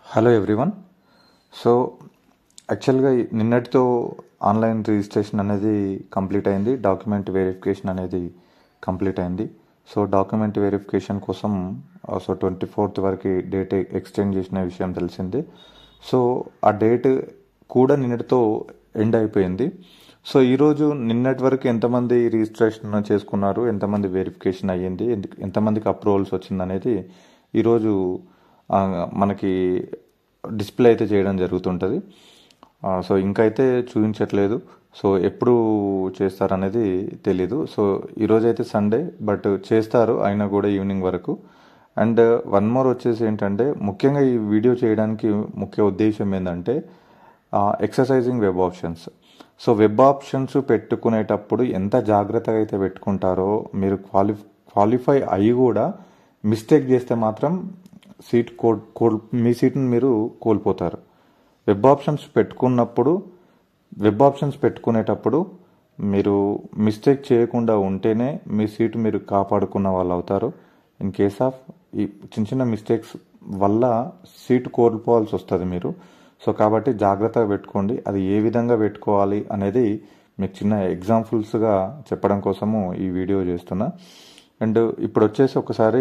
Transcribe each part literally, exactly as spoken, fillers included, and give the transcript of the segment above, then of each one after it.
Hello everyone. So యాక్చువల్గా నిన్నటితో online registration అనేది కంప్లీట్ అయింది. డాక్యుమెంట్ వెరిఫికేషన్ అనేది కంప్లీట్ అయింది. సో డాక్యుమెంట్ వెరిఫికేషన్ కోసం సో ట్వంటీ ఫోర్త్ వరకు డేట్ ఎక్స్టెండ్ చేసిన విషయం తెలిసింది. సో ఆ డేట్ కూడా నిన్నటితో ఎండ్ అయిపోయింది. సో ఈరోజు నిన్నటి వరకు ఎంతమంది రిజిస్ట్రేషన్ చేసుకున్నారు, ఎంతమంది వెరిఫికేషన్ అయ్యింది, ఎంతమందికి అప్రూవల్స్ వచ్చింది అనేది ఈరోజు మనకి డిస్ప్లే అయితే చేయడం జరుగుతుంటుంది. సో ఇంకైతే చూపించట్లేదు. సో ఎప్పుడు చేస్తారనేది తెలీదు. సో ఈరోజు అయితే సండే, బట్ చేస్తారు అయినా కూడా ఈవినింగ్ వరకు. అండ్ వన్ మోర్ వచ్చేసి ఏంటంటే, ముఖ్యంగా ఈ వీడియో చేయడానికి ముఖ్య ఉద్దేశం ఏంటంటే exercising web options. So web options పెట్టుకునేటప్పుడు ఎంత జాగ్రత్తగా అయితే పెట్టుకుంటారో, మీరు క్వాలి క్వాలిఫై అయ్యి కూడా మిస్టేక్ చేస్తే మాత్రం సీట్ కోల్ కోల్ మీ సీట్ని మీరు కోల్పోతారు. వెబ్ ఆప్షన్స్ పెట్టుకున్నప్పుడు వెబ్ ఆప్షన్స్ పెట్టుకునేటప్పుడు మీరు మిస్టేక్ చేయకుండా ఉంటేనే మీ సీట్ మీరు కాపాడుకున్న వాళ్ళు అవుతారు. ఇన్ కేస్ ఆఫ్ ఈ చిన్న చిన్న మిస్టేక్స్ వల్ల సీట్ కోల్పోవాల్సి వస్తుంది మీరు. సో కాబట్టి జాగ్రత్తగా పెట్టుకోండి. అది ఏ విధంగా పెట్టుకోవాలి అనేది మీకు చిన్న ఎగ్జాంపుల్స్గా చెప్పడం కోసము ఈ వీడియో చేస్తున్నా. అండ్ ఇప్పుడు వచ్చేసి ఒకసారి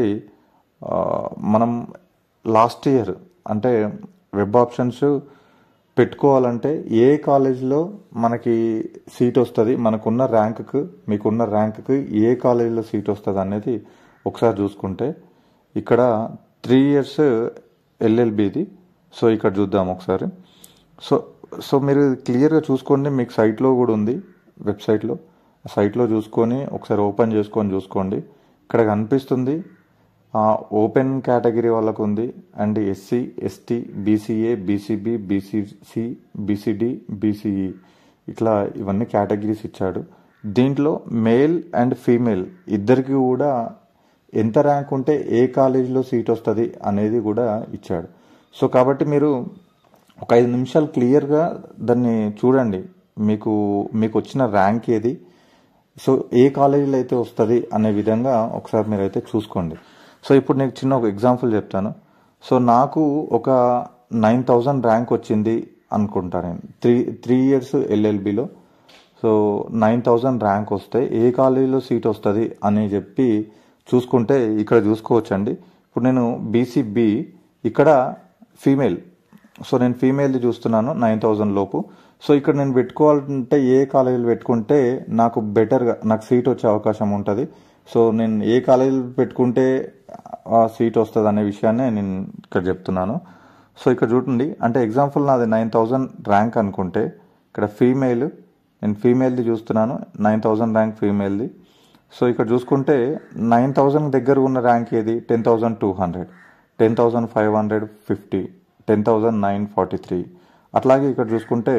మనం లాస్ట్ ఇయర్ అంటే వెబ్ ఆప్షన్స్ పెట్టుకోవాలంటే ఏ కాలేజీలో మనకి సీట్ వస్తుంది, మనకున్న ర్యాంక్కి మీకున్న ర్యాంక్కి ఏ కాలేజీలో సీట్ వస్తుంది అనేది ఒకసారి చూసుకుంటే, ఇక్కడ త్రీ ఇయర్స్ ఎల్ఎల్బిది. సో ఇక్కడ చూద్దాం ఒకసారి. సో సో మీరు క్లియర్గా చూసుకోండి. మీకు సైట్లో కూడా ఉంది, వెబ్సైట్లో. సైట్లో చూసుకొని ఒకసారి ఓపెన్ చేసుకొని చూసుకోండి. ఇక్కడ కనిపిస్తుంది ఓపెన్ కేటగిరీ వాళ్ళకు ఉంది, and SC, ST, BCA, BCB, BCC, BCD, BCE ఇట్లా ఇవన్నీ కేటగిరీస్ ఇచ్చాడు. దీంట్లో మేల్ అండ్ ఫీమేల్ ఇద్దరికి కూడా ఎంత ర్యాంక్ ఉంటే ఏ కాలేజీలో సీట్ వస్తుంది అనేది కూడా ఇచ్చాడు. సో కాబట్టి మీరు ఒక ఐదు నిమిషాలు క్లియర్గా దాన్ని చూడండి. మీకు మీకు వచ్చిన ర్యాంక్ ఏది, సో ఏ కాలేజీలో అయితే వస్తుంది అనే విధంగా ఒకసారి మీరైతే చూసుకోండి. సో ఇప్పుడు నేను చిన్న ఒక ఎగ్జాంపుల్ చెప్తాను. సో నాకు ఒక నైన్ థౌజండ్ ర్యాంక్ వచ్చింది అనుకుంటా. నేను త్రీ త్రీ ఇయర్స్ ఎల్ఎల్బిలో సో నైన్ థౌజండ్ ర్యాంక్ వస్తే ఏ కాలేజీలో సీట్ వస్తుంది అని చెప్పి చూసుకుంటే ఇక్కడ చూసుకోవచ్చండి. ఇప్పుడు నేను బీసీబీ, ఇక్కడ ఫీమేల్. సో నేను ఫీమేల్ది చూస్తున్నాను నైన్ థౌజండ్ లోపు. సో ఇక్కడ నేను పెట్టుకోవాలంటే ఏ కాలేజీలు పెట్టుకుంటే నాకు బెటర్గా నాకు సీట్ వచ్చే అవకాశం ఉంటుంది. సో నేను ఏ కాలేజీలు పెట్టుకుంటే ఆ సీట్ వస్తుంది అనే విషయాన్ని నేను ఇక్కడ చెప్తున్నాను. సో ఇక్కడ చూడండి, అంటే ఎగ్జాంపుల్ నాది నైన్ థౌజండ్ ర్యాంక్ అనుకుంటే, ఇక్కడ ఫీమేల్, నేను ఫీమేల్ది చూస్తున్నాను నైన్ థౌజండ్ ర్యాంక్ ఫీమేల్ది. సో ఇక్కడ చూసుకుంటే నైన్ థౌజండ్ దగ్గర ఉన్న ర్యాంక్ ఏది, ten thousand two hundred, ten thousand five hundred fifty, ten thousand nine forty three. అట్లాగే ఇక్కడ చూసుకుంటే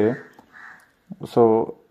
so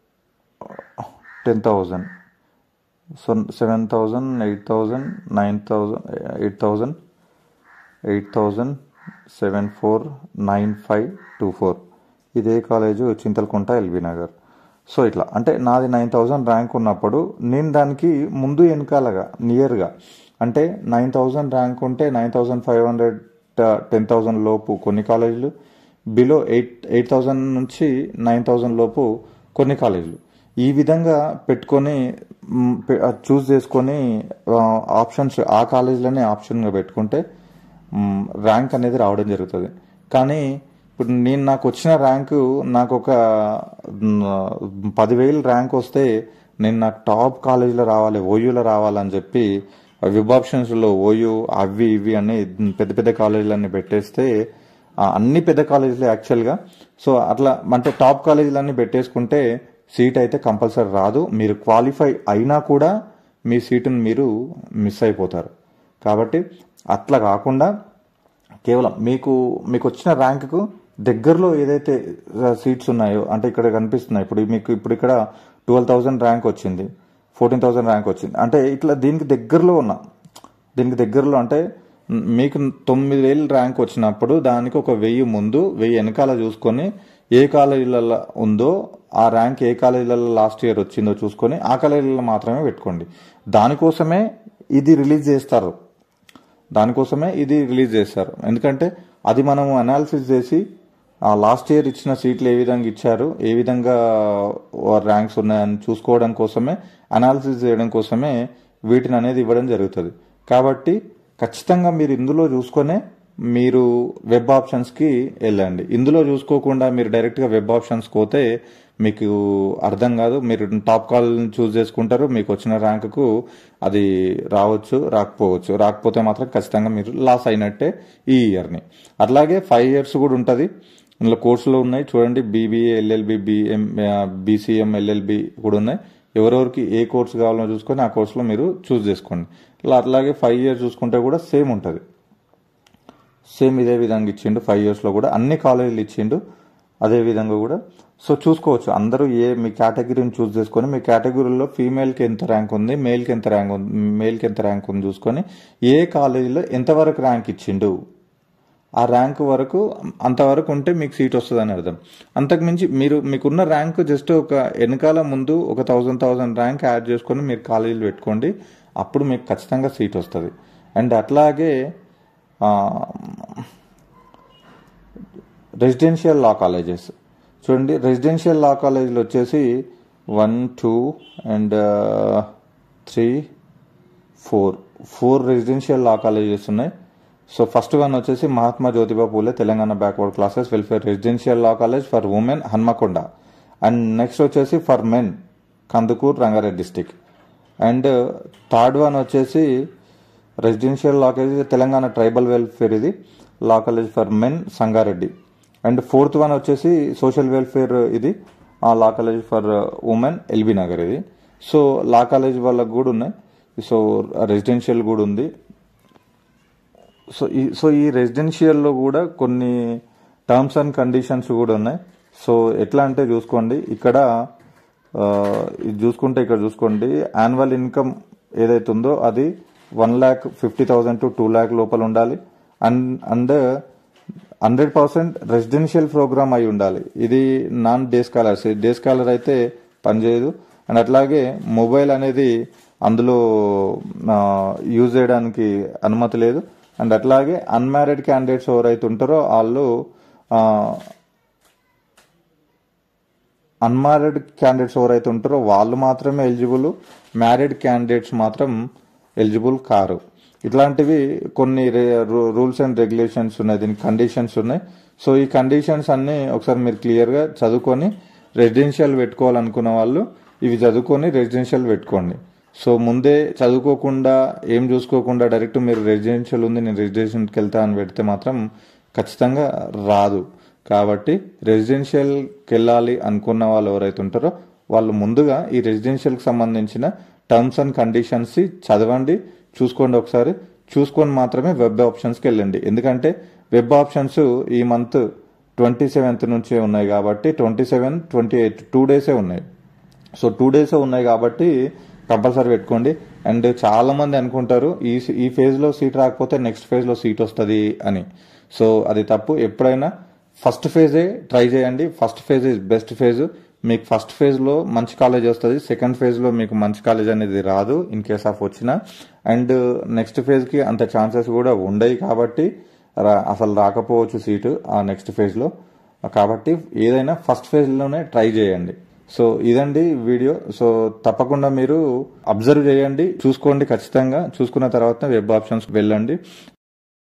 ten thousand, so seven thousand, eight thousand, nine thousand, eight thousand, eight thousand, seven four, nine five, two four. ఇదే college Chintalakunta, LB Nagar. So ఇట్లా అంటే నాది nine thousand rank ఉన్నప్పుడు నేను దానికి ముందు వెనకాలగా నియర్గా అంటే నైన్ థౌజండ్ ర్యాంక్ ఉంటే nine thousand five hundred, ten thousand లోపు కొన్ని కాలేజీలు, బిలో ఎయిట్ ఎయిట్ థౌజండ్ నుంచి నైన్ థౌజండ్ లోపు కొన్ని కాలేజీలు. ఈ విధంగా పెట్టుకొని చూస్ చేసుకొని ఆప్షన్స్ ఆ కాలేజీలోనే ఆప్షన్గా పెట్టుకుంటే ర్యాంక్ అనేది రావడం జరుగుతుంది. కానీ ఇప్పుడు నేను నాకు వచ్చిన ర్యాంకు నాకు ఒక పదివేలు ర్యాంక్ వస్తే నేను నాకు టాప్ కాలేజీలో రావాలి, ఓయూలో రావాలని చెప్పి వెబ్ ఆప్షన్స్లో ఓయూ అవి ఇవి అని పెద్ద పెద్ద కాలేజీలన్నీ పెట్టేస్తే, అన్ని పెద్ద కాలేజీలు యాక్చువల్గా. సో అట్లా అంటే టాప్ కాలేజీలన్నీ పెట్టేసుకుంటే సీట్ అయితే కంపల్సరీ రాదు. మీరు క్వాలిఫై అయినా కూడా మీ సీటుని మీరు మిస్ అయిపోతారు. కాబట్టి అట్లా కాకుండా కేవలం మీకు మీకు వచ్చిన ర్యాంకుకు దగ్గరలో ఏదైతే సీట్స్ ఉన్నాయో, అంటే ఇక్కడ కనిపిస్తున్నాయి. ఇప్పుడు మీకు ఇప్పుడు ఇక్కడ ట్వెల్వ్ థౌజండ్ ర్యాంక్ వచ్చింది, ఫోర్టీన్ థౌజండ్ ర్యాంక్ వచ్చింది. అంటే ఇట్లా దీనికి దగ్గరలో ఉన్న దీనికి దగ్గరలో అంటే మీకు తొమ్మిది వేలు ర్యాంక్ వచ్చినప్పుడు దానికి ఒక వెయ్యి ముందు వెయ్యి వెనకాల చూసుకొని ఏ కాలేజీలలో ఉందో ఆ ర్యాంక్ ఏ కాలేజీలలో లాస్ట్ ఇయర్ వచ్చిందో చూసుకొని ఆ కాలేజీలలో మాత్రమే పెట్టుకోండి. దానికోసమే ఇది రిలీజ్ చేస్తారు. దానికోసమే ఇది రిలీజ్ చేస్తారు. ఎందుకంటే అది మనము అనాలిసిస్ చేసి లాస్ట్ ఇయర్ ఇచ్చిన సీట్లు ఏ విధంగా ఇచ్చారు, ఏ విధంగా ర్యాంక్స్ ఉన్నాయని చూసుకోవడం కోసమే, అనాలిసిస్ చేయడం కోసమే వీటిని అనేది ఇవ్వడం జరుగుతుంది. కాబట్టి ఖచ్చితంగా మీరు ఇందులో చూసుకొనే మీరు వెబ్ ఆప్షన్స్కి వెళ్ళండి. ఇందులో చూసుకోకుండా మీరు డైరెక్ట్గా వెబ్ ఆప్షన్స్కి పోతే మీకు అర్థం కాదు. మీరు టాప్ కాల్ చూస్ చేసుకుంటారు, మీకు వచ్చిన ర్యాంకుకు అది రావచ్చు, రాకపోవచ్చు. రాకపోతే మాత్రం ఖచ్చితంగా మీరు లాస్ అయినట్టే ఈ ఇయర్ని. అట్లాగే ఫైవ్ ఇయర్స్ కూడా ఉంటుంది. ఇందులో కోర్సులు ఉన్నాయి చూడండి, BBA, LLB, BM, BCM, LLB కూడా ఉన్నాయి. ఎవరెవరికి ఏ కోర్సు కావాలో చూసుకొని ఆ కోర్సులో మీరు చూస్ చేసుకోండి. ఇలా అట్లాగే ఫైవ్ ఇయర్స్ చూసుకుంటే కూడా సేమ్ ఉంటుంది. సేమ్ ఇదే విధంగా ఇచ్చిండు. ఫైవ్ ఇయర్స్లో కూడా అన్ని కాలేజీలు ఇచ్చిండు అదే విధంగా కూడా. సో చూసుకోవచ్చు అందరూ ఏ మీ కేటగిరీని చూస్ చేసుకొని మీ కేటగిరీలో ఫీమేల్కి ఎంత ర్యాంక్ ఉంది, మేల్కి ఎంత ర్యాంక్ ఉంది, మేల్కి ఎంత ర్యాంక్ ఉంది చూసుకొని ఏ కాలేజీలో ఎంతవరకు ర్యాంక్ ఇచ్చిండు, ఆ ర్యాంక్ వరకు అంతవరకు ఉంటే మీకు సీట్ వస్తుంది అని అర్థం. అంతకుమించి మీరు మీకున్న ర్యాంక్ జస్ట్ ఒక వెనకాల ముందు ఒక థౌజండ్ థౌజండ్ ర్యాంక్ యాడ్ చేసుకొని మీరు కాలేజీలు పెట్టుకోండి, అప్పుడు మీకు ఖచ్చితంగా సీట్ వస్తుంది. అండ్ అట్లాగే రెసిడెన్షియల్ లా కాలేజెస్ చూడండి. రెసిడెన్షియల్ లా కాలేజీలు వచ్చేసి one two and three four four residential law colleges ఉన్నాయి. సో ఫస్ట్ వన్ వచ్చేసి Mahatma Jyotiba Phule Telangana backward classes welfare residential law college for women Hanmakonda. And next వచ్చేసి for men Kandukur Rangareddy district. And third one వచ్చేసి residential law college Telangana tribal welfare ఇది law college for men Sangareddy. And fourth one వచ్చేసి social welfare ఇది law college for women LB Nagar ఇది. So law college వాళ్ళకు కూడా ఉన్నాయి. So residential కూడా ఉంది. సో ఈ సో ఈ రెసిడెన్షియల్లో కూడా కొన్ని టర్మ్స్ అండ్ కండిషన్స్ కూడా ఉన్నాయి. సో ఎట్లా అంటే చూసుకోండి, ఇక్కడ ఇది చూసుకుంటే ఇక్కడ చూసుకోండి యాన్యువల్ ఇన్కమ్ ఏదైతే ఉందో అది one lakh fifty thousand to two lakh లోపల ఉండాలి. And and hundred percent residential program అయి ఉండాలి. ఇది non day scholars, day scholar అయితే పనిచేయదు. అండ్ అట్లాగే మొబైల్ అనేది అందులో యూజ్ చేయడానికి అనుమతి లేదు. అండ్ అట్లాగే అన్మ్యారీడ్ క్యాండిడేట్స్ ఎవరైతే ఉంటారో వాళ్ళు అన్మ్యారీడ్ క్యాండిడేట్స్ ఎవరైతే ఉంటారో వాళ్ళు మాత్రమే ఎలిజిబుల్, మ్యారీడ్ క్యాండిడేట్స్ మాత్రం ఎలిజిబుల్ కారు. ఇట్లాంటివి కొన్ని రూల్స్ అండ్ రెగ్యులేషన్స్ ఉన్నాయి, దీనికి కండిషన్స్ ఉన్నాయి. సో ఈ కండిషన్స్ అన్నీ ఒకసారి మీరు క్లియర్గా చదువుకొని రెసిడెన్షియల్ పెట్టుకోవాలనుకున్న వాళ్ళు ఇవి చదువుకొని రెసిడెన్షియల్ పెట్టుకోండి. సో ముందే చదువుకోకుండా ఏం చూసుకోకుండా డైరెక్ట్ మీరు రెసిడెన్షియల్ ఉంది నేను రెసిడెన్షియల్కి వెళ్తా అని పెడితే మాత్రం ఖచ్చితంగా రాదు. కాబట్టి రెసిడెన్షియల్కి వెళ్ళాలి అనుకున్న వాళ్ళు ఎవరైతే ఉంటారో వాళ్ళు ముందుగా ఈ రెసిడెన్షియల్కి సంబంధించిన టర్మ్స్ అండ్ కండిషన్స్ చదవండి, చూసుకోండి. ఒకసారి చూసుకొని మాత్రమే వెబ్ ఆప్షన్స్కి వెళ్ళండి. ఎందుకంటే వెబ్ ఆప్షన్స్ ఈ మంత్ ట్వంటీ సెవెంత్ నుంచే ఉన్నాయి కాబట్టి twenty seven twenty eighth two డేసే ఉన్నాయి. సో టూ డేసే ఉన్నాయి కాబట్టి కంపల్సరీ పెట్టుకోండి. అండ్ చాలా మంది అనుకుంటారు ఈ ఈ ఫేజ్లో సీట్ రాకపోతే నెక్స్ట్ ఫేజ్లో సీట్ వస్తుంది అని. సో అది తప్పు. ఎప్పుడైనా ఫస్ట్ ఫేజే ట్రై చేయండి. First phase is best phase. మీకు ఫస్ట్ ఫేజ్లో మంచి కాలేజ్ వస్తుంది, సెకండ్ ఫేజ్లో మీకు మంచి కాలేజ్ అనేది రాదు ఇన్ కేస్ ఆఫ్ వచ్చినా. అండ్ నెక్స్ట్ ఫేజ్కి అంత ఛాన్సెస్ కూడా ఉండవు కాబట్టి అసలు రాకపోవచ్చు సీటు ఆ నెక్స్ట్ ఫేజ్లో. కాబట్టి ఏదైనా ఫస్ట్ ఫేజ్లోనే ట్రై చేయండి. సో ఇదండి వీడియో. సో తప్పకుండా మీరు అబ్జర్వ్ చేయండి, చూసుకోండి. ఖచ్చితంగా చూసుకున్న తర్వాత వెబ్ ఆప్షన్స్ వెళ్ళండి.